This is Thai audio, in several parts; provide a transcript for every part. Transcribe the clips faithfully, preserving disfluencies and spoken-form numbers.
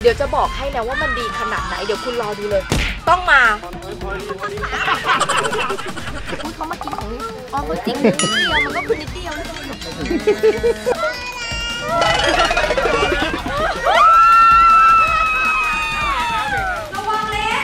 ดี๋ยวจะบอกให้นะว่ามันดีขนาดไหนเดี๋ยวคุณรอดูเลยต้องมาเขามากินของนี่อ๋อเขาจริงนิดเดียวมันก็คือนิดเดียวนะระวังเลย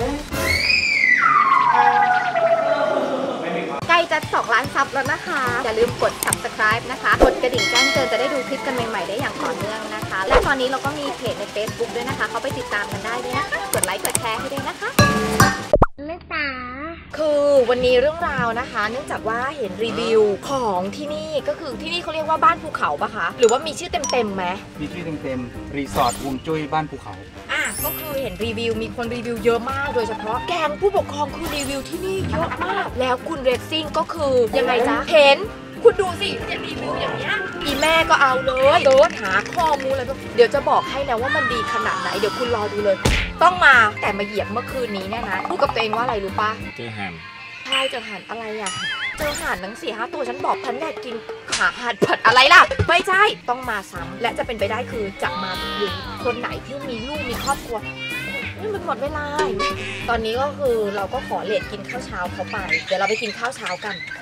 ใกล้จะสองล้านซับแล้วนะคะอย่าลืมกด ซับสไครบ์ นะคะกดกระดิ่งแจ้งเตือนจะได้ดูคลิปกันใหม่ๆได้อย่างต่อเนื่องนะคะและตอนนี้เราก็มีเพจใน เฟซบุ๊ก ด้วยนะคะเขาไปติดตามกันได้ด้วยนะคะกดไลค์กดแชร์ให้ด้วยนะคะแม่จ๋าคือวันนี้เรื่องราวนะคะเนื่องจากว่าเห็นรีวิวของที่นี่ก็คือที่นี่เขาเรียกว่าบ้านภูเขาปะคะหรือว่ามีชื่อเต็มๆไหมมีชื่อเต็มๆรีสอร์ทฮวงจุ้ยบ้านภูเขาอ่ะก็คือเห็นรีวิวมีคนรีวิวเยอะมากโดยเฉพาะแกงผู้ปกครองคือรีวิวที่นี่เยอะมากแล้วคุณเรซซิ่งก็คือยังไงจ๊ะเห็นคุณดูสิเนี่ยรีวิวอย่างเงี้ยอีแม่ก็เอาเลยเดินหาข้อมูลอะไรเดี๋ยวจะบอกให้นะว่ามันดีขนาดไหนเดี๋ยวคุณรอดูเลยต้องมาแต่มาเหยียบเมื่อคืนนี้เนี่ยนะพูดกับตัวเองว่าอะไรรู้ปะเจอห่านใช่เจอห่านอะไรอ่ะเจอห่านทั้งสี่ห้าตัวฉันบอกฉันอยากกินขาห่านผัดอะไรล่ะไม่ใช่ต้องมาซ้ำและจะเป็นไปได้คือจะมาหรือคนไหนที่มีลูกมีครอบครัวนี่มันหมดเวลาตอนนี้ก็คือเราก็ขอเลทกินข้าวเช้าเขาไปเดี๋ยวเราไปกินข้าวเช้ากันไป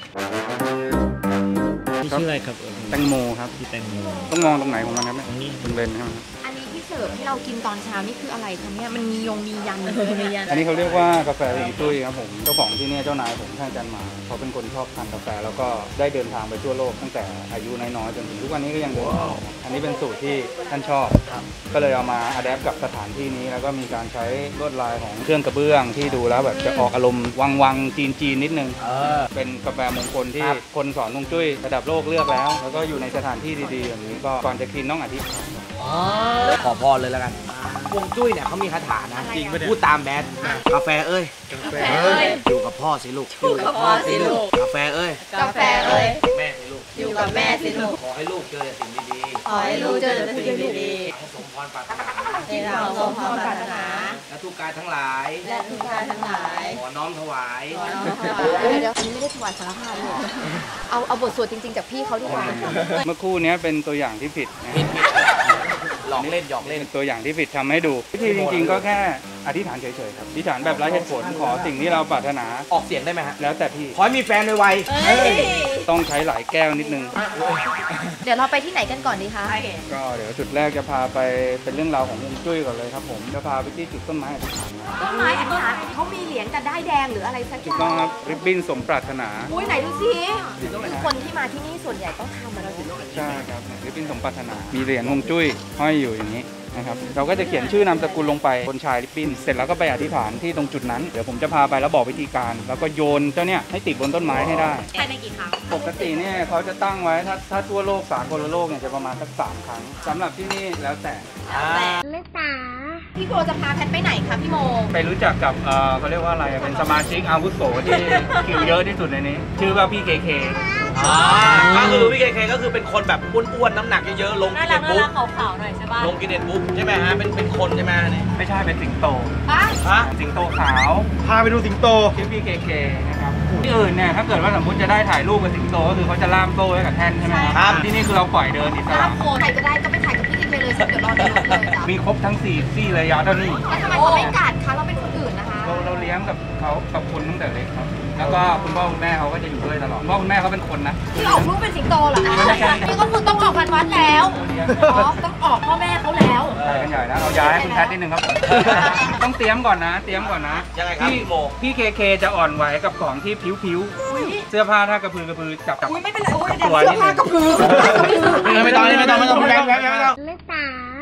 พี่ชื่ออะไรครับแตงโมครับพี่แตงโมต้องมองตรงไหนของมันครับตรงนี้ตรงเลนครับอันนี้ที่เสิร์ฟให้เรากินตอนเช้านี่คืออะไรคะเนี่ยมันมียงมียันมียันอันนี้เขาเรียกว่ากาแฟฮวงจุ้ยครับผมเจ้าของที่นี่เจ้านายผมท่านอาจารย์มาเขาเป็นคนชอบทานกาแฟแล้วก็ได้เดินทางไปทั่วโลกตั้งแต่อายุน้อยๆจนถึงทุกวันนี้ก็ยังเดินทางอันนี้เป็นสูตรที่ท่านชอบก็เลยเอามาอัดแอปกับสถานที่นี้แล้วก็มีการใช้ลวดลายของเครื่องกระเบื้องที่ดูแล้วแบบจะออกอารมณ์วังๆจีนๆนิดนึงเป็นกาแฟมงคลที่คนสอนฮวงจุ้ยระดับโลกเลือกแล้วแล้วก็อยู่ในสถานที่ดีๆแบบนี้ก็ก่อนจะกินต้องอธิษฐานขอพรเลยแล้วกันฮวงจุ้ยเนี่ยเขามีคาถานะจริงพูดตามแบทกาแฟเอ้ยกาแฟเอ้ยอยู่กับพ่อสิลูกอยู่กับพ่อสิลูกกาแฟเอ้ยกาแฟเอ้ยแม่สิลูกอยู่กับแม่สิลูกขอให้ลูกเจอแต่สิ่งดีๆขอให้ลูกเจอแต่สิ่งดีๆให้สมพรปรารถนาให้เราสมพรปรารถนาและทุกกายทั้งหลายและทุกกายทั้งหลายขอน้อมถวายขอน้อมถวายเดี๋ยวอันนี้ไม่ได้ถวายสารพัดเลยเอาเอาบทสวดจริงๆจากพี่เขาดีกว่าเมื่อคู่นี้เป็นตัวอย่างที่ผิดนะหลอกเล่นหยอกเล่นตัวอย่างที่ผิดทำให้ดูวิธีจริงๆก็แค่อธิษฐานเฉยๆครับอธิษฐานแบบไร้เหตุผลขอสิ่งที่เราปรารถนาออกเสียงได้ไหมฮะแล้วแต่พี่ขอให้มีแฟนไวๆต้องใช้หลายแก้วนิดนึงเดี๋ยวเราไปที่ไหนกันก่อนดีคะก็เดี๋ยวจุดแรกจะพาไปเป็นเรื่องราวของฮวงจุ้ยก่อนเลยครับผมจะพาไปที่จุดต้นไม้อธิษฐานต้นไม้อธิษฐานเขามีเหรียญกับได้แดงหรืออะไรสักอย่างถูกต้องครับริบบิ้นสมปรารถนาอุ้ยไหนดูสิคนที่มาที่นี่ส่วนใหญ่ต้องทำมาเราถึงใช่ครับริบบิ้นสมปรารถนามีเหรียญฮวงจุ้ยห้อยอยู่อย่างนี้นะครับเราก็จะเขียนชื่อนามสกุลลงไปบนชายริบบิ้นเสร็จแล้วก็ไปอธิษฐานที่ตรงจุดนั้นเดี๋ยวผมจะพาไปแล้วบอกวิธีการแล้วก็โยนเจ้าเนี่ยให้ติดบนต้นไม้ให้ได้ภายในกี่ครั้งปกติเนี่ยเขาจะตั้งไว้ถ้าถ้าทั่วโลกสากลโลกเนี่ยจะประมาณสักสามครั้งสำหรับที่นี่แล้วแต่แม่จ๋าพี่โบจะพาแพทไปไหนคะพี่โมไปรู้จักกับเออเขาเรียกว่าอะไรเป็นสมาชิกอาวุโสที่คิวเยอะที่สุดในนี้ชื่อว่าพี่เคเคก็คือพี่เคเคก็คือเป็นคนแบบอ้วนๆน้ำหนักเยอะๆลงกินเน็ตบุ๊กขาวๆหน่อยใช่ป่ะลงกินเน็ตบุ๊กใช่ไหมฮะเป็นเป็นคนใช่ไหมนี่ไม่ใช่เป็นสิงโตฮะสิงโตขาวพาไปดูสิงโตชื่อพี่เคเคนะครับที่อื่นเนี่ยถ้าเกิดว่าสมมติจะได้ถ่ายรูปกับสิงโตก็คือเขาจะล่ามโซ่ไว้กับแท่นใช่ไหมครับที่นี่คือเราปล่อยเดินอิสระใครก็ได้ก็ไปถ่ายกับพี่เคเคเลยเดี๋ยวรอเดินเลยมีครบทั้งสี่ซี่เลยยาวเท่านี้แล้วทำไมเขาไม่กัดคะเราเป็นคนอื่นนะคะเราเราเลี้ยงกับเขากับคนตั้งแต่เล็กครับแล้วก็คุณพ่อคุณแม่เขาก็จะอยู่ด้วยตลอดคุณพ่อคุณแม่เขาเป็นคนนะที่ออกลูกเป็นสิงโตเหรอคะนี่ก็คือต้องออกพันวัดแล้วอ๋อต้องออกพ่อแม่เขาแล้วใช่กันใหญ่นะเอาย้ายให้คุณแพทนิดนึงครับต้องเตรียมก่อนนะเตรียมก่อนนะพี่โมพี่เคเคจะอ่อนไหวกับของที่ผิวๆเสื้อผ้าถ้ากระพือกระพือจับจับไม่เป็นไรตัวนิดนึงกระพือไม่ต้องไม่ต้องไม่ต้องไม่ต้องไม่ต้องไม่ต้องไม่ตา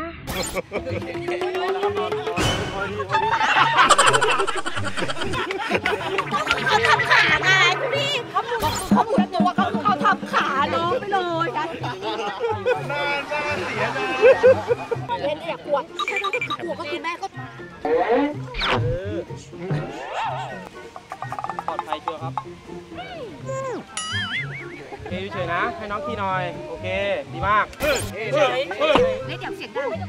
เขาทำขาไงพี่เขาเขาหมุนตัวเขาเขาทำขาน้องไปเลยนะน่าน่าเสียใจเล่นอยากกลัวใช่ไหมกลัวก็คือแม่ก็ปลอดภัยชัวร์ครับเฮ้ยเฉยนะให้น้องขี่หน่อยโอเคดีมากเฮ้ยเฮ้ยเฮ้ยเดี๋ยวเสียงดังไม่ต้อง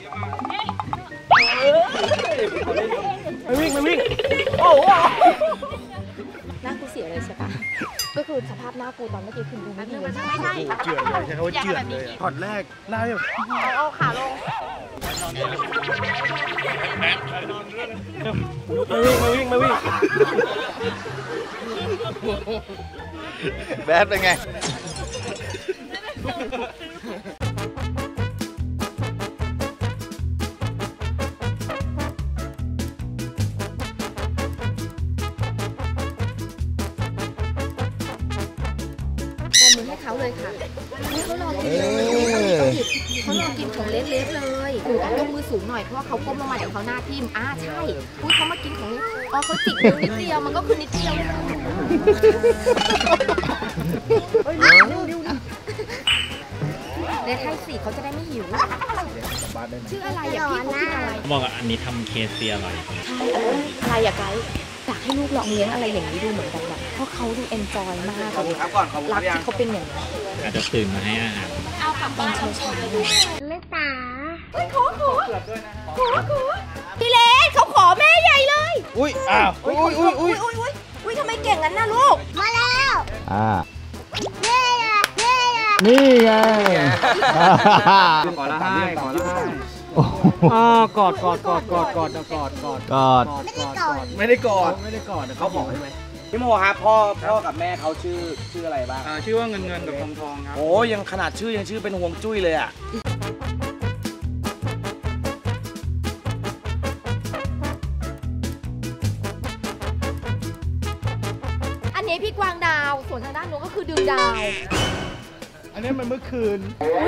ไม่วิ่งไม่วิ่งโอ้โหหน้ากูเสียเลยใช่ปะก็คือสภาพหน้ากูตอนเมื่อกี้คือดูไม่ดีเลยไม่ใช่เจือนเลยใช่เขาเจือนเลยถอดแรกหน้าแบบเอาเอาขาลงมาวิ่งมาวิ่งมาวิ่งแบดเป็นไงมือให้เขาเลยค่ะนี่เขารอกินเลยเขารอกินของเล็กๆเลยหนูต้องยกมือสูงหน่อยเพราะว่าเขาก้มลงมาเดี๋ยวเขาหน้าทิ่มอ่าใช่พูดเขามากินของนี้อ๋อเขาจิกนิ้วนิดเดียวมันก็คือนิดเดียวเล็กให้สิเขาจะได้ไม่หิวชื่ออะไรอยากพี่เขากินอะไรบอกว่าอันนี้ทำเคสเซียอร่อยใช่อะไรอยากไกด์อยากให้ลูกลองเลี้ยงอะไรอย่างนี้ดูเหมือนกันแบบเพราะเขาดูเอนจอยมากขอบคุณครับก่อนขอบคุณรักยังที่เขาเป็นอย่างนี้อาจจะตื่นมาให้อาหารเอากลับบ้านเช้าเช้าไม่ตาเฮ้ยขอขอขอขอพี่เล็กเขาขอแม่ใหญ่เลยอุ้ยอ้าวอุ้ยอุ้ยอุ้ยอุ้ยอุ้ยอุ้ยอุ้ยทำไมเก่งงั้นนะลูกมาแล้วอ่าเย้เย้นี่ไงขอละให้ขอละให้อ๋อกอดกอดกอดกอดกอดกอดกอดกอดไม่ได้กอดไม่ได้กอดเขาบอกใช่ไหมพี่โมครับพ่อพ่อกับแม่เขาชื่อชื่ออะไรบ้างอ่าชื่อว่าเงินเงินกับทองทองครับโอ้ยังขนาดชื่อยังชื่อเป็นห่วงจุ้ยเลยอ่ะอันนี้พี่กวางดาวส่วนทางด้านนู้นก็คือดือดาวอันนี้มันเมื่อคืน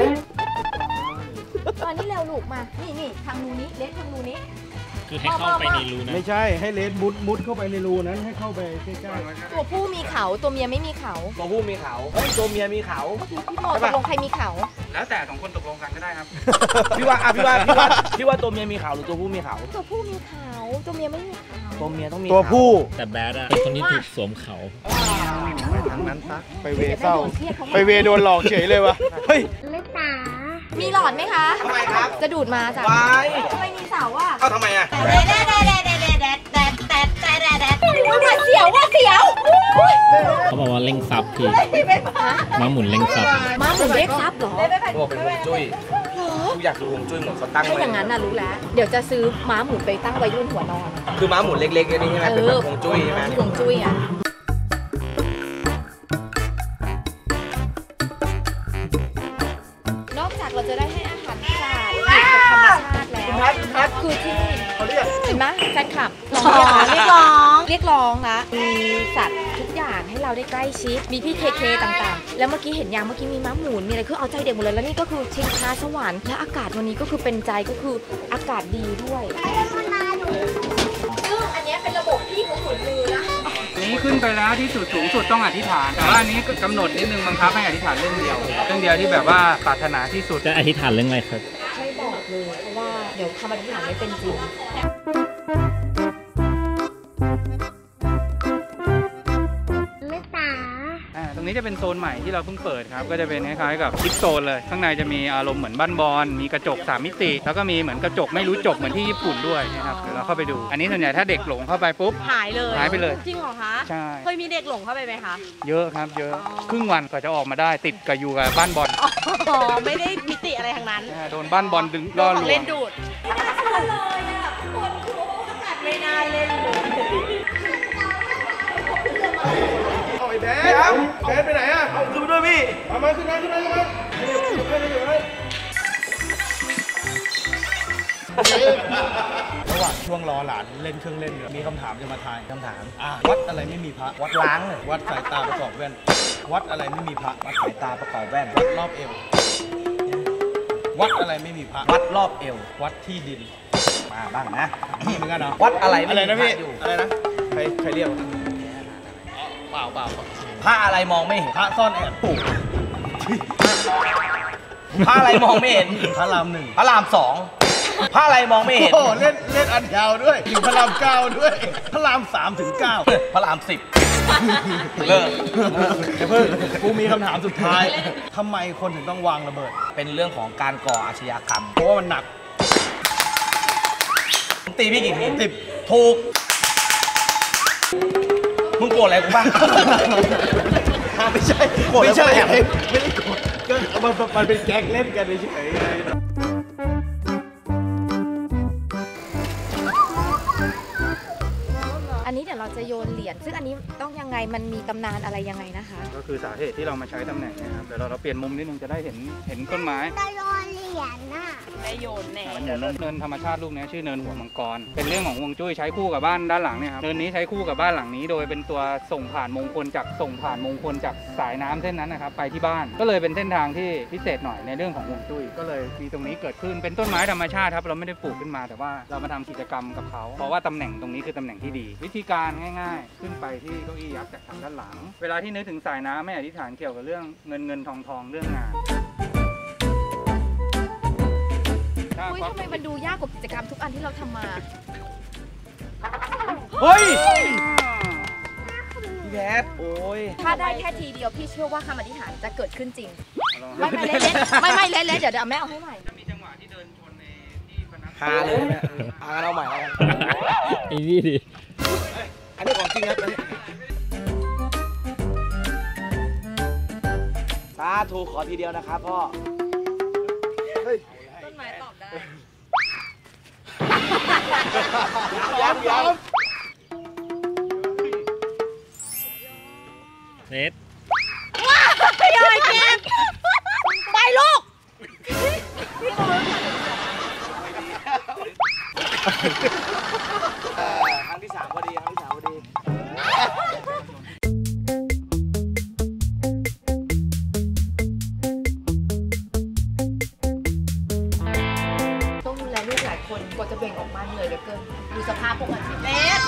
ตอนนี้เร็วลูกมานี่นี่ทางนู้นนี้เล็กทางนู้นนี้คือให้เข้าไปในรูนะไม่ใช่ให้เลสมุดมุดเข้าไปในรูนั้นให้เข้าไปใกล้ตัวผู้มีเขาตัวเมียไม่มีเขาตัวผู้มีเขาเฮ้ยตัวเมียมีเขาพี่โมตกลงใครมีเขาแล้วแต่สองคนตกลงกันก็ได้ครับพี่ว่าอ่ะพี่ว่าพี่ว่าพี่ว่าตัวเมียมีเขาหรือตัวผู้มีเขาตัวผู้มีเขาตัวเมียไม่มีเขาตัวเมียต้องมีๆตัวผู้แต่แบดอะเป็นคนที่ถูกสวมเขาไปทางนั้นซะไปเวเศร้าไปเวโดนหลอกเฉยเลยวะเฮ้ยมีหลอดไหมคะทำไมครับจะดูดมาจ้ะวายทำไมมีเสาอ่ะเอาทำไมอ่ะว่าเสียวว่าเสียวเขาบอกว่าเร่งซับคือม้าหมุนเร่งซับม้าหมุนเรียกทรัพย์เหรอเขาบอกเป็นห่วงจุ้ยทุกอยากดูห่วงจุ้ยเหมือนเขาตั้งถ้าไว้อย่างนั้นน่ะรู้แล้ว เดี๋ยวจะซื้อม้าหมุนไปตั้งไว้รุ่นหัวนอนคือม้าหมุนเล็กๆอันนี้ใช่ไหมเป็นแบบห่วงจุ้ยใช่ไหมห่วงจุ้ยอ่ะนอกจากเราจะได้ให้อาหารสัตว์อยู่กับธรรมชาติแล้วคือที่นี่เห็นไหมแฟนคลับลองเรียกร้องเรียกร้องนะมีสัตว์ทุกอย่างให้เราได้ใกล้ชิดมีพี่เคเคต่างๆ แล้วเมื่อกี้เห็นยังเมื่อกี้มีม้าหมุนมีอะไรคือเอาใจเด็กหมดเลยแล้วนี่ก็คือชิงช้าสวรรค์และอากาศวันนี้ก็คือเป็นใจก็คืออากาศดีด้วยซึ่งอันนี้เป็นระบบที่ของขุนมือนะอันนี้ขึ้นไปแล้วที่สุดสูงสุดต้องอธิษฐาน แต่ว่าอันนี้กำหนดนิดนึงบังคับให้อธิษฐานเรื่องเดียวเรื่องเดียวที่แบบว่าปรารถนาที่สุดจะอธิษฐานเรื่องอะไรครับไม่บอกเลยเพราะว่าเดี๋ยวคำอธิษฐานไม่เป็นจริงอ่าตรงนี้จะเป็นโซนใหม่ที่เราเพิ่งเปิดครับก็จะเป็นคล้ายๆกับคิดโซนเลยข้างในจะมีอารมณ์เหมือนบ้านบอลมีกระจกสามมิติแล้วก็มีเหมือนกระจกไม่รู้จบเหมือนที่ญี่ปุ่นด้วยนะครับเดี๋ยวเราเข้าไปดู อันนี้ส่วนใหญ่ถ้าเด็กหลงเข้าไปปุ๊บหายเลยหายไปเลยจริงเหรอคะใช่เคยมีเด็กหลงเข้าไปไหมคะเยอะครับเยอะครึ่งวันกว่าจะออกมาได้ติดกับอยู่กับบ้านบอลอ๋อ ไม่ได้มิติอะไรทั้งนั้นอ่าโดนบ้านบอลดึงโดล่อน ลของวเล่งนดูดไม่น่าเล่นเลยเอาไอ้แบดแบดไปไหนอ่ะเอาขึ้นไปด้วยพี่เอามาขึ้นมาขึ้นมาขึ้นมาระหว่างช่วงรอหลานเล่นเครื่องเล่นอยู่มีคำถามจะมาทายคำถามอ่ะวัดอะไรไม่มีพระวัดล้างเลยวัดสายตาประกอบแว่น วัดอะไรไม่มีพระวัดสายตาประกอบแว่นวัดรอบเอว วัดอะไรไม่มีพระวัดรอบเอววัดที่ดินมาบ้างนะนี่เหมือนกันเหรอวัดอะไรไม่อะไรมีนะพพี่ระอยู่อะไรนะใครใครเรียกวะเปล่าเปล่าพระอะไรมองไม่เห็นพระซ่อนแอบปู่พระอะไรมองไม่เห็นพระรามหนึ่งพระรามสองพระอะไรมองไม่เห็นโอ้เล่นเล่นอันยาวด้วยถึงพระรามเก้าด้วย พระรามสามถึงเก้าพระรามสิบเลิกอย่าเพิ่งกูมีคำถามสุดท้ายทำไมคนถึงต้องวางระเบิดเป็นเรื่องของการก่ออาชญากรรมเพราะว่ามันหนักตีพี่กี่ทีสิบถูก มึงโกรธอะไรกูบ้างไม่ใช่ไม่ใช่ไม่ได้กดก็มันมันเป็นแก๊งเล่นกันเฉยๆนี้เดี๋ยวเราจะโยนเหรียญซึ่งอันนี้ต้องยังไงมันมีตำนานอะไรยังไงนะคะก็คือสาเหตุที่เรามาใช้ตำแหน่งเนะครับเดี๋ยวเราเราเปลี่ยนมุมนิดนึงจะได้เห็นเห็นต้นไม้ตะโยนเหรียญน่ะได้โยนแน่อ่ามันอยู่เนินธรรมชาติลูกนี้ชื่อเนินหัวมังกรเป็นเรื่องของฮวงจุ้ยใช้คู่กับบ้านด้านหลังเนี่ยครับเนินนี้ใช้คู่กับบ้านหลังนี้โดยเป็นตัวส่งผ่านมงคลจากส่งผ่านมงคลจากสายน้ำเส้นนั้นนะครับไปที่บ้านก็เลยเป็นเส้นทางที่พิเศษหน่อยในเรื่องของฮวงจุ้ยก็เลยมีตรงนี้เกิดขึ้นเป็นต้นไม้ธรรมชาติครับเราไม่ได้ปลูกขึ้นมาแต่ว่าเรามาทำกิจกรรมกับเขาเพราะว่าตำแหน่งตรงนี้คือตำแหน่งที่ดี วิธีการง่ายๆ ขึ้นไปที่เก้าอี้ยักษ์จากทางด้านหลังเวลาที่นึกถึงสายน้ำไม่อธิษฐานเกี่ยวกับเรื่องเงินเงินทองทองเรื่องงานอุ้ยทำไมมันดูยากกว่ากิจกรรมทุกอันที่เราทำมาเฮ้ยพี่แพทโอ้ยถ้าได้แค่ทีเดียวพี่เชื่อว่าคำอธิษฐานจะเกิดขึ้นจริงไม่ไม่เล่นๆไม่ไม่เล่นๆเดี๋ยวเดี๋ยวแม่เอาให้ใหม่จะมีจังหวะที่เดินชนในที่พนักฮาเลยเนี่ยเอางั้นเอาใหม่แล้วกันไอ้นี่ดิอันนี้ของจริงครับอันนี้สาธุขอทีเดียวนะครับพ่อต้นไม้ตอบได้ย้ำย้เน็ตพี่ออยเก็บไปลูกำครั้งที่สามพอดีครั้งที่สามพอดีต้องดูแลลูกหลายคนกว่าจะเบ่งออกมาเหนื่อยเหลือเกินดูสภาพพวกมันสิเนส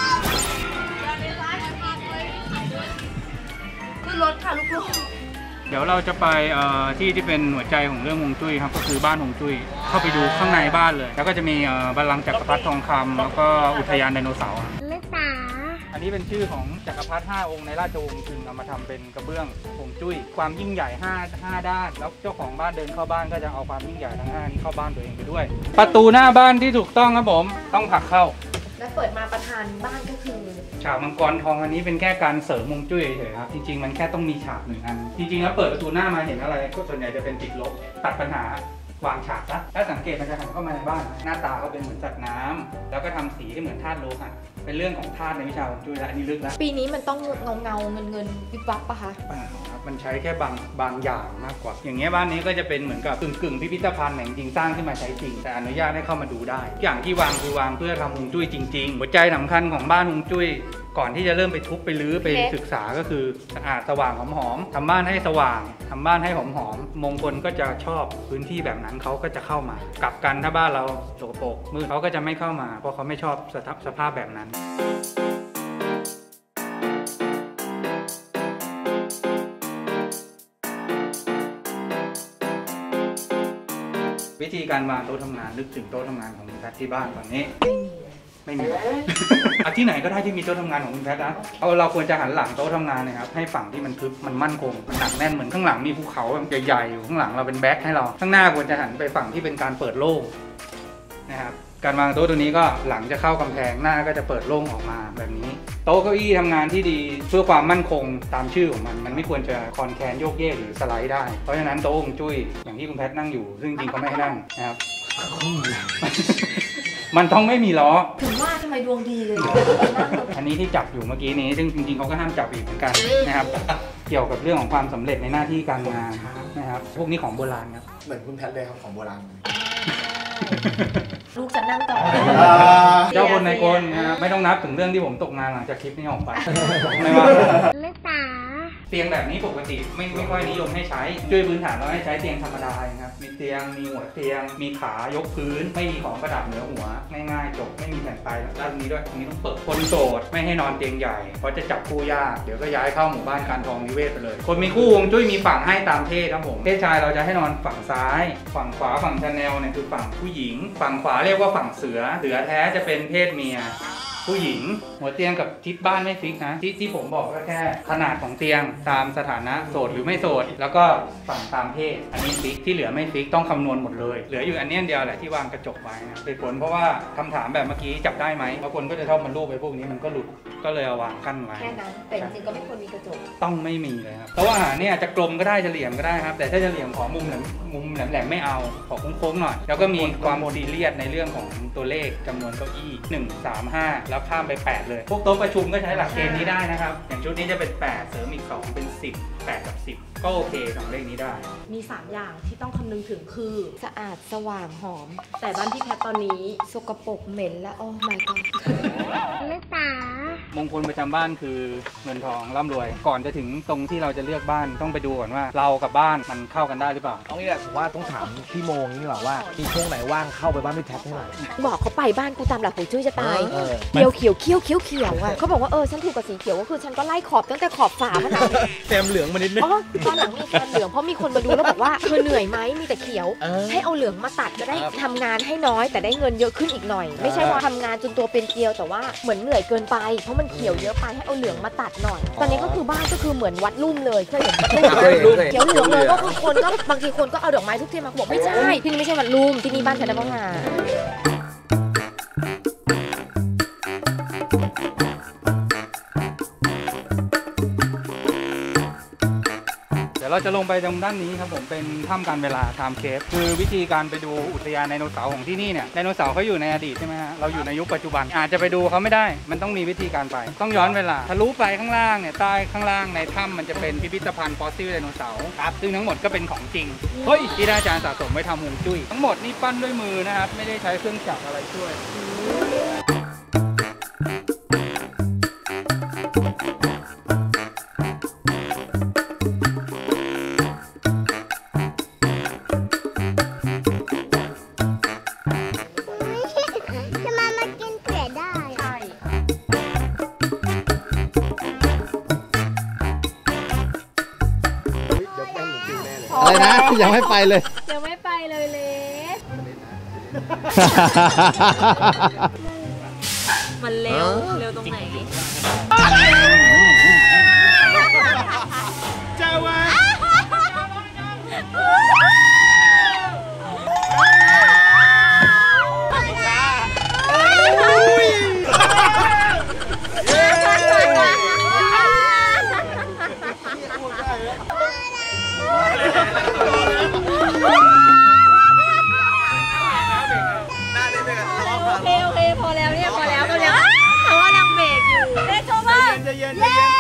ขึ้นรถค่ะลูกๆเดี๋ยวเราจะไปเอ่อที่ที่เป็นหัวใจของเรื่องฮวงจุ้ยครับก็คือบ้านฮวงจุ้ยเข้าไปดูข้างในบ้านเลย แล้วก็จะมีเอ่อบัลลังก์จักรพรรดิทองคำแล้วก็อุทยานไดโนเสาร์ครับลูกสาวอันนี้เป็นชื่อของจักรพรรดิห้าองค์ในราชวงศ์จึงเอามาทำเป็นกระเบื้องฮวงจุ้ยความยิ่งใหญ่ห้า ห้าด้านแล้วเจ้าของบ้านเดินเข้าบ้านก็จะเอาความยิ่งใหญ่ทั้งห้านี้เข้าบ้านตัวเองไปด้วย ประตูหน้าบ้านที่ถูกต้องครับผมต้องผลักเข้าและเปิดมาประธานบ้านก็คือฉากมังกรทองอันนี้เป็นแค่การเสริมฮวงจุ้ยเฉยๆครับจริงๆมันแค่ต้องมีฉากหนึ่งอันจริงๆแล้วเปิดประตูหน้ามาเห็นอะไรก็ส่วนใหญ่จะเป็นติดลบตัดปัญหาวางฉากนะถ้าสังเกตมันจะหันเข้ามาในบ้านหน้าตาเขาเป็นเหมือนสัตว์น้ำแล้วก็ทำสีให้เหมือนธาตุโลหะเป็นเรื่องของธาตุในวิชาฮวงจุ้ยแล้วอันนี้ลึกแล้วปีนี้มันต้องเงาเงาเงินเงินวิบวับปะคะเปล่าครับมันใช้แค่บางบางอย่างมากกว่า อย่างเงี้ยบ้านนี้ก็จะเป็นเหมือนกับกึ่งกึ่งๆพิพิธภัณฑ์แต่จริงๆสร้างขึ้นมาใช้จริงแต่อนุญาตให้เข้ามาดูได้อย่างที่วางคือวางเพื่อทำฮวงจุ้ยจริงๆหัวใจสำคัญของบ้านฮวงจุ้ยก่อนที่จะเริ่มไปทุบไปรื้อไปศึกษาก็คือสะอาดสว่างหอมๆทำบ้านให้สว่างทำบ้านให้หอมๆมงคลก็จะชอบพื้นที่แบบนั้นเขาก็จะเข้ามากลับกันถ้าบ้านเราโสโครกมืดเขาก็จะไม่เข้ามาเพราะเขาไม่ชอบสภาพสภาพแบบนั้น วิธีการวางโต๊ะทำงานนึกถึงโต๊ะทำงานของคุณแพทที่บ้านตอนนี้ไม่มี เอาที่ไหนก็ได้ที่มีโต๊ะทำงานของคุณแพทนะเอาเราควรจะหันหลังโต๊ะทำงานนะครับให้ฝั่งที่มันทึบมันมั่นคงมันหนักแน่นเหมือนข้างหลังมีภูเขาใหญ่ๆอยู่ข้างหลังเราเป็นแบ็คให้เราข้างหน้าควรจะหันไปฝั่งที่เป็นการเปิดโล่งนะครับการวางโต๊ะตัวนี้ก็หลังจะเข้ากำแพงหน้าก็จะเปิดโล่งออกมาแบบนี้โต๊ะเก้าอี้ทำงานที่ดีเพื่อความมั่นคงตามชื่อของมันมันไม่ควรจะคอนแคนโยกเยกหรือสไลด์ได้เพราะฉะนั้นโต๊ะฮวงจุ้ยอย่างที่คุณแพทนั่งอยู่ซึ่งจริงเขาไม่ให้นั่งนะครับ มันต้องไม่มีล้อถึงว่าทำไมดวงดีเลยอันนี้ที่จับอยู่เมื่อกี้นี้ซึ่งจริงๆเขาก็ห้ามจับอีกเหมือนกันนะครับเกี่ยวกับเรื่องของความสำเร็จในหน้าที่การงานนะครับพวกนี้ของโบราณครับเหมือนคุณแพทเลยครับของโบราณลูกฉันนั่งต่อเจ้าคนในคนนะครับไม่ต้องนับถึงเรื่องที่ผมตกงานหลังจากคลิปนี้ออกไป ไม่ว่าลูกสาวเตียงแบบนี้ปกติไม่ไม่ค่อยนิยมให้ใช้ด้วยพื้นฐานเราให้ใช้เตียงธรรมดาครับมีเตียงมีหัวเตียงมีขายกพื้นไม่มีของประดับเหนือหัวง่ายๆจบไม่มีแผ่นปลายด้านนี้ด้วยตรงนี้ต้องเปิดคนโสดไม่ให้นอนเตียงใหญ่เพราะจะจับคู่ยากเดี๋ยวก็ย้ายเข้าหมู่บ้านการทองนิเวศไปเลยคนมีคู่ฮวงจุ้ยมีฝั่งให้ตามเพศครับผมเพศชายเราจะให้นอนฝั่งซ้ายฝั่งขวาฝั่งชาแนลเนี่ยคือฝั่งผู้หญิงฝั่งขวาเรียกว่าฝั่งเสือเสือแท้จะเป็นเพศเมียผู้หญิงหัวเตียงกับทิศบ้านไม่ฟิกนะที่ที่ผมบอกก็แค่ขนาดของเตียงตามสถานะโสดหรือไม่โสดแล้วก็ฝั่งตามเพศอันนี้ฟิกที่เหลือไม่ฟิกต้องคำนวณหมดเลยเหลืออยู่อันนี้เดียวแหละที่วางกระจกไว้นะเหตุผลเพราะว่าคำถามแบบเมื่อกี้จับได้ไหมบางคนก็จะชอบมันรูปไปพวกนี้มันก็หลุดก็เลยเอาวางกั้นไว้แค่นั้นแต่จริงๆก็ไม่ควรมีกระจกต้องไม่มีเลยครับเพราะว่าอาหารเนี่ยจะกลมก็ได้จะเหลี่ยมก็ได้ครับแต่ถ้าจะเหลี่ยมขอมุมแหลมมุมแหลมๆไม่เอาขอโค้งๆหน่อยแล้วก็มีความซีเรียสในเรื่องของตัวเลขจำนวนเก้าอี้หนึ่ง สาม ห้าแล้วข้ามไปแปดเลยพวกโต๊ะประชุมก็ใช้หลักเกณฑ์นี้ได้นะครับอย่างชุดนี้จะเป็นแปดเสริมอีกสองเป็นสิบ แปดกับสิบก็โอเคสองเลขนี้ได้มีสามอย่างที่ต้องคำนึงถึงคือสะอาดสว่างหอมแต่บ้านพี่แพทตอนนี้สกปรกเหม็นและโอ้ my god แม่จ๋ามงคลประจำบ้านคือเงินทองร่ำรวย ก่อนจะถึงตรงที่เราจะเลือกบ้านต้องไปดูก่อนว่าเรากับบ้านมันเข้ากันได้หรือเปล่าเอางี้แหละผมว่าต้องถามพี่โมงนี่หรอว่ามีช่วงไหนว่างเข้าไปบ้านพี่แท็กได้ไหมบอกเขาไปบ้านกูตามหลักของจุ้ยจะตายเออเขียวเขียวเขียวเขียวเขียวอ่ะเขาบอกว่าเออฉันถูกกับสีเขียวก็คือฉันก็ไล่ขอบตั้งแต่ขอบฝามันนะแซมเหลืองมานิดนึงอ๋อตอนหลังมีแทนเหลืองเพราะมีคนมาดูแล้วบอกว่าเธอเหนื่อยไหมมีแต่เขียวเออให้เอาเหลืองมาตัดจะได้ครับทำงานให้น้อยแต่ได้เงินเยอะขึ้นอีกหน่อย ไม่ใช่ว่าทำงานจนตัวเป็นเกลียวแต่ว่าเหมือนเหนื่อยเกินไปเพราะมันเขียวเยอะไปให้เอาเหลืองมาตัดหน่อย ตอนนี้ก็คือบ้านก็คือเหมือนวัดลุ่มเลยเคยเห็นวัดลุ่มไหมเคยเห็นเคยเห็นเขียวเหลืองเลยก็คือคนก็บางทีคนก็เอาดอกไม้ทุกเทียนมาบอกไม่ใช่ที่นี่ไม่ใช่วัดลุ่มที่นี่บ้านฉันนะพ่อหาเดี๋ยวเราจะลงไปตรงด้านนี้ครับผมเป็นถ้ำการเวลา time cave คือวิธีการไปดูอุทยานไดโนเสาร์ของที่นี่เนี่ยไดโนเสาร์เขาอยู่ในอดีตใช่ไหมฮะเราอยู่ในยุคปัจจุบันอาจจะไปดูเขาไม่ได้มันต้องมีวิธีการไป ต้องย้อนเวลาทะลุไปข้างล่างเนี่ยใต้ข้างล่างในถ้ำมันจะเป็นพิพิธภัณฑ์ฟอสซิลไดโนเสาร์ครับซึ่งทั้งหมดก็เป็นของจริงเฮ้ยที่อาจารย์สะสมไว้ทำฮวงจุ้ยทั้งหมดนี่ปั้นด้วยมือนะครับไม่ได้ใช้เครื่องจักรอะไรช่วยจะมามากินเผ็ดได้ใช่อะไรนะ ยังไม่ไปเลยยังไม่ไปเลยเลสมันเร็ว เร็วตรงไหน โอเค โอเค พอแล้วเนี่ย พอแล้วพอแล้วเพราะว่านางเบรกอยู่เล่นโชว์บ้างใจเย็นใจเย็น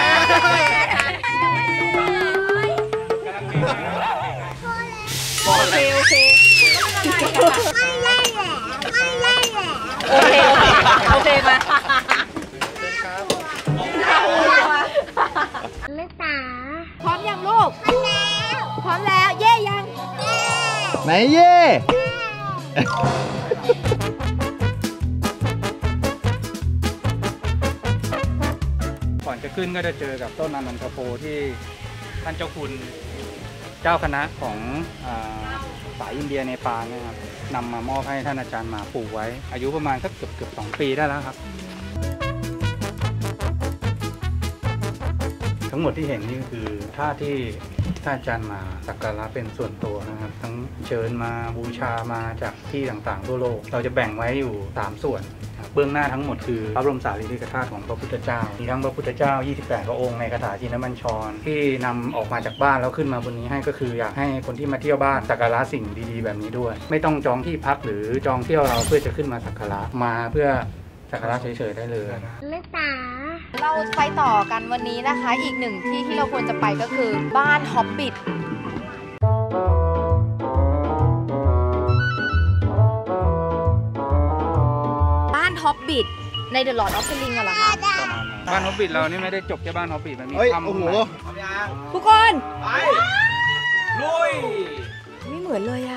โอเค โอเคไม่ไล่แหละไม่ไล่แหละโอเค โอเค มาแม่จ๋าพร้อมยังลูกพร้อมแล้วพร้อมแล้วเย่ยังไหนเย่ก่อนจะขึ้นก็จะเจอกับต้นอนันทโพที่ท่านเจ้าคุณเจ้าคณะของอาสายอินเดียเนปาลนะครับนำมามอบให้ท่านอาจารย์มาปลูกไว้ อายุประมาณสักเกือบเกือบสองปีได้แล้วครับ ทั้งหมดที่เห็นนี่คือท่าที่ท่านอาจารย์มาสักการะเป็นส่วนตัวนะครับ ทั้งเชิญมาบูชามาจากที่ต่างๆทั่วโลก เราจะแบ่งไว้อยู่สามส่วนครับเบื้องหน้าทั้งหมดคือพระบรมสารีริกธาตุของพระพุทธเจ้า มีทั้งพระพุทธเจ้า ยี่สิบแปด พระองค์ในคาถาชินบัญชร ที่นำออกมาจากบ้านแล้วขึ้นมาบนนี้ให้ก็คืออยากให้คนที่มาเที่ยวบ้านสักการะสิ่งดีๆแบบนี้ด้วย ไม่ต้องจองที่พักหรือจองเที่ยวเราเพื่อจะขึ้นมาสักการะมาเพื่อสักการะเฉยๆได้เลยแม่จ๋าเราไปต่อกันวันนี้นะคะ อีกหนึ่งที่ที่เราควรจะไปก็คือบ้านฮอบบิทบ้านฮอบบิทใน The Lord of the Ring อะเหรอคะบ้านฮอบบิทเรานี่ไม่ได้จบแค่บ้านฮอบบิทมันมีเฮ้ยถ้ำโอ้โหข้างในทุกคนไปลุยไม่เหมือนเลยอะ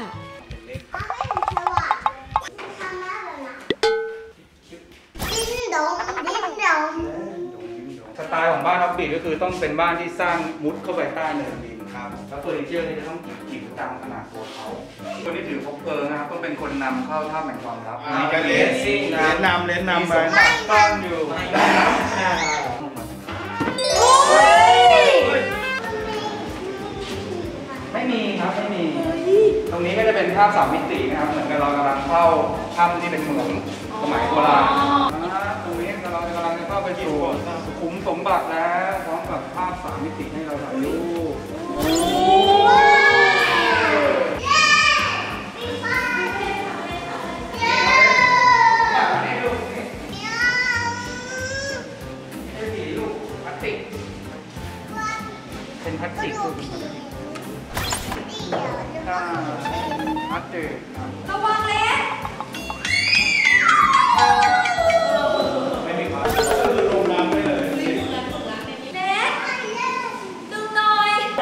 ดิ้นดงดิ้นดงสไตล์ของบ้านฮอบบิทก็คือต้องเป็นบ้านที่สร้างมุดเข้าไปใต้เนินดินครับแล้วเฟอร์นิเจอร์นี่จะต้องจิ๋วๆตามขนาดตัวเขาคนที่ถือพกเพลิงนะครับต้องเป็นคนนำเข้าถ้ำแห่งความลับมีการเลนซิ่งเลนนำเลนนำไปมีสมบัติซ่อนอยู่ ไม่มีครับไม่มีรงนี้ก็จะเป็นภาพสามมิตินะครับเหมือนกับเรากำลังเข้าถ้ำที่เป็นเหมืองสมัยโบราณตรงนี้เรากำลังจะเข้าไปสู่ขุมสมบัติแล้วพร้อมกับภาพสามมิติให้เราถ่ายรูปเป็นพลาสติกลูกถ้าพลาสติกครับระวังเล็กไม่มีความเล็กดึงหน่อย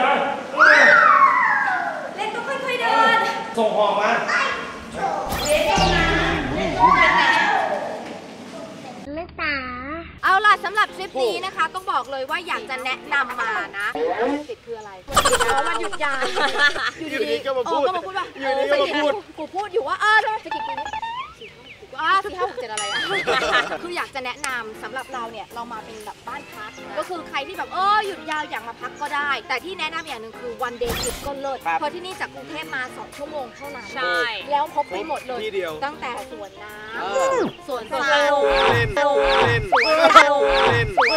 เล็กต้องค่อยๆเดินส่งหอกมาเล็กต้องมาเล็กต้องมาไม่ตาเอาล่ะสำหรับทริปนี้นะคะ ต้องบอกเลยว่าอยากจะแนะนำมานะติดคืออะไรอ๋อมันหยุดยาวอยู่ดีๆก็มาพูดก็มาพูดว่าอยู่ดีก็มาพูดกูพูดอยู่ว่าเออทำไมสกิปกูอ้าสี่ห้าหกเจ็ดอะไรอ่ะ คืออยากจะแนะนำสำหรับเราเนี่ยเรามาเป็นแบบบ้านพักก็คือใครที่แบบเออหยุดยาวอยากมาพักก็ได้ แต่ที่แนะนำอย่างหนึ่งคือ one day trip ก็เลิศเพราะที่นี่จากกรุงเทพมาสองชั่วโมงเท่านั้นใช่แล้วพบไปหมดเลยที่เดียวตั้งแต่สวนน้เออำสวนสวนสัตว์สนุกเล่นสวนเล่นสวนเล่นสวน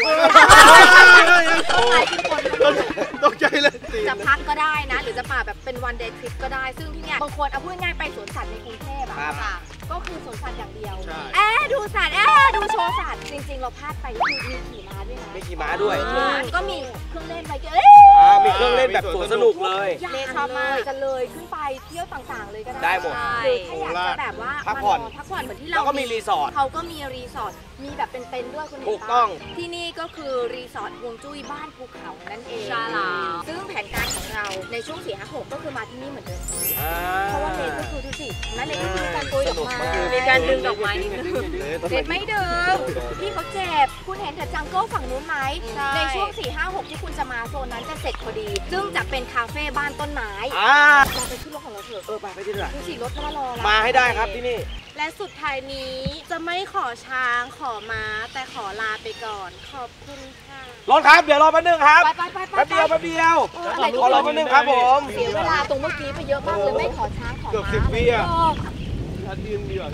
สวนทุกคนตกใจเลยจะพักก็ได้นะ หรือจะป่าแบบเป็น one day trip ก็ได้ ซึ่งที่เนี่ยบางคนเอาพูดง่ายๆไปสวนสัตว์ในกรุงเทพอะครับค่ะก็คือสวนสัตว์อย่างเดียวใช่เอ๊ะดูสัตว์เอ๊ะดูโชว์สัตว์จริงๆ เราพลาดไปก็คือมีขี่ม้าด้วยนะมีขี่ม้าด้วยอ่าก็มีเครื่องเล่นไปเยอะเอ๊ะอ่ามีเครื่องเล่นแบบสวนสนุกเลยอย่างเลยจะเลยขึ้นไปเที่ยวต่างๆเลยก็ได้ได้หมดหรือถ้าอยากจะแบบว่าพักผ่อนมานพักผ่อนเหมือนที่เราแล้วก็มีรีสอร์ทเขาก็มีรีสอร์ทมีแบบเป็นเต็นท์ด้วยคุณเห็นปะถูกต้องที่นี่ก็คือรีสอร์ทฮวงจุ้ยบ้านภูเขานั่นเองใช่แล้วซึ่งแผนการของเราในช่วงสี่ห้าหกก็คือมาที่นี่เหมือนเดิมอ่าเพราะว่าเลนก็คือดูสิแม่เลนก็คือการโกยดอกไม้มีการดึงดอกไม้นิดนึงเลนไม่ดึงพี่เขาเจ็บคุณเห็นแต่จังเกิลฝั่งนู้นไหมใช่ในช่วงสี่ห้าหกที่คุณจะมาโซนนั้นจะเสร็จพอดี ซึ่งจะเป็นคาเฟ่บ้านต้นไม้อ่าเราไปขึ้นรถของเราเถอะเออไปไปที่ไหนดูสิรถเขามารอแล้วมาให้ได้ครับที่นี่และสุดท้ายนี้จะไม่ขอช้างขอม้าแต่ขอลาไปก่อน ขอบคุณค่ะรถครับ เดี๋ยวรอแป๊บนึงครับไปไปไปไปแป๊บเดียวแป๊บเดียวเอออะไรขอรอแป๊บนึงครับผมเสียเวลาตรงเมื่อกี้ไปเยอะมากเลยไม่ขอช้างขอม้าเกือบสิบวิอะเออถ้ายืนดีกว่า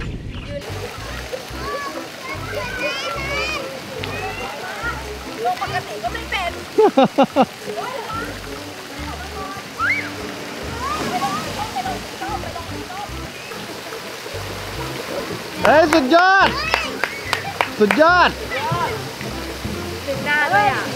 ลงปกติก็ไม่เป็นเฮ้ยสุดยอด สุดยอดถึงหน้าเลยอ่ะ